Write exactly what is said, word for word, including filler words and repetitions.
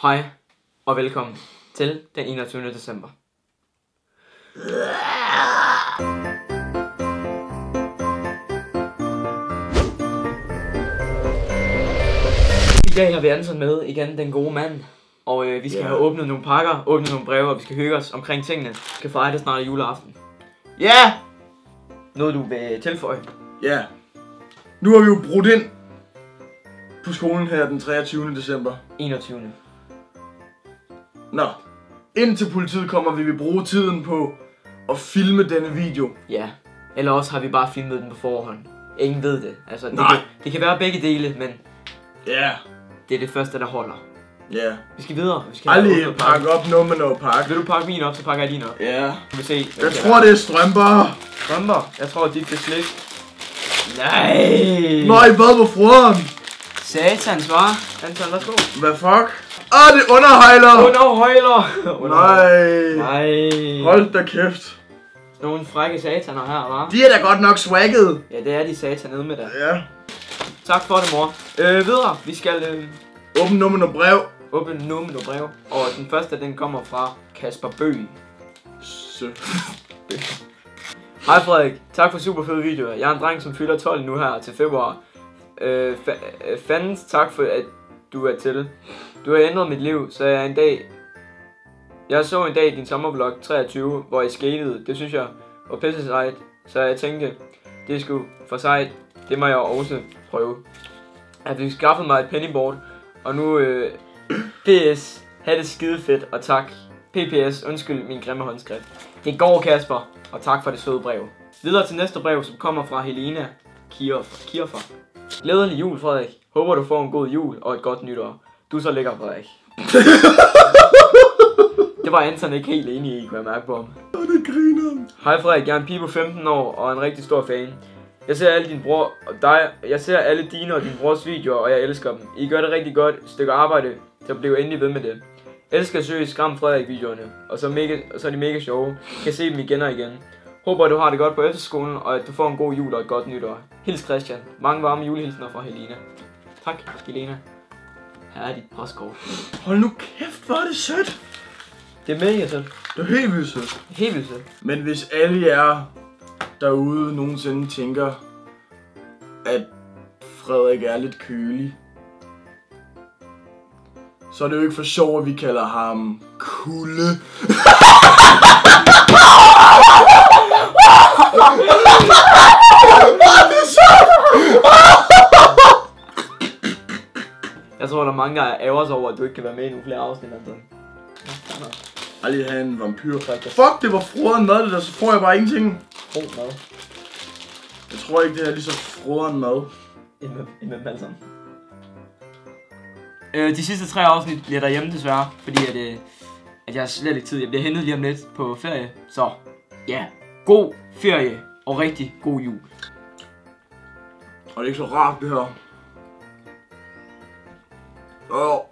Hej og velkommen til den enogtyvende december. I dag har vi Anton med igen, den gode mand. Og øh, vi skal yeah. have åbnet nogle pakker, åbnet nogle breve, og vi skal hygge os omkring tingene. Vi skal fejre det snart i juleaften. Ja! Yeah. Noget du vil tilføje? Ja. Yeah. Nu har vi jo brudt ind på skolen her den treogtyvende december. enogtyvende. Nå. Indtil politiet kommer, vil vi bruge tiden på at filme denne video. Ja. Eller også har vi bare filmet den på forhånd. Ingen ved det. Altså, det, Nej. kan, det kan være begge dele, men ja. Yeah. Det er det første, der holder. Ja. Yeah. Vi skal videre. Vi skal aldrig pakke op noget med noget pakke. Vil du pakke min op, så pakker jeg din op. Ja. Yeah. Vi vil se. Jeg tror, det er strømper. Strømper? Jeg tror, dit det er slik. Nej. Nej, hvad var froderen? Satans, hva? Anton, værsgo. Hvad fuck? Ah, det er underhejler. Underhøjler. Nej. Nej. Hold da kæft. Nogle frække sataner her, hva? De er da godt nok swagget. Ja, det er de satan nede med der. Ja. Tak for det, mor. Øh, videre. Vi skal øh, åbne nummer noget brev. Åbne nummer noget brev. Og den første, den kommer fra Kasper Bøg. Så. Hej Frederik. Tak for super fede videoer. Jeg er en dreng, som fylder tolv nu her til februar. Øh, fa fandens tak for, at du er til. Du har ændret mit liv, så jeg en dag... Jeg så en dag din sommervlog treogtyve, hvor I skatede. Det synes jeg var pisse sejt. Så jeg tænkte, det er sgu for sejt. Det må jeg også prøve. Jeg fik skaffet mig et pennyboard, og nu øh, P S, ha' det skide fedt, og tak. P P S, undskyld min grimme håndskrift. Det går, Kasper, og tak for det søde brev. Videre til næste brev, som kommer fra Helena Kierfer. Glædelig jul, Frederik. Håber du får en god jul og et godt nytår. Du er så lækker, Frederik. Det var Anton ikke helt enig i, kunne jeg mærke på ham. Det griner. Hej Frederik, jeg er en pige på femten år og en rigtig stor fan. Jeg ser alle dine bror og dig, jeg ser alle dine og din brors videoer, og jeg elsker dem. I gør det rigtig godt stykke arbejde, så bliver endelig ved med det. Jeg elsker at søge Skram Frederik videoerne, og så, mega, og så er de mega sjove. Jeg kan se dem igen og igen. Håber du har det godt på efterskolen, og at du får en god jul og et godt nytår. Hils Christian. Mange varme julehilsner fra Helena. Tak, Helena. Her er dit postkort. Hold nu kæft, hvor er det sødt. Det er mega sødt. Det er helt vildt sødt. Helt vildt sødt. Men hvis alle jer derude nogensinde tænker, at Frederik er lidt kølig, så er det jo ikke for sjov, at vi kalder ham Kulde. Jeg tror, der er mange, der ærger sig over, at du ikke kan være med i nogle flere afsnit. Aldrig have en vampyr. Fuck, det var froderen mad, det der, så får jeg bare ingenting. Fro mad. Jeg tror ikke, det er lige så froderen mad. Ind med, ind med dem alle sammen. Øh, de sidste tre afsnit bliver derhjemme desværre, fordi at, øh, at jeg har slet ikke tid. Jeg bliver hentet lige om lidt på ferie. Så ja, god ferie og rigtig god jul. Og det er ikke så rart det her. Åh.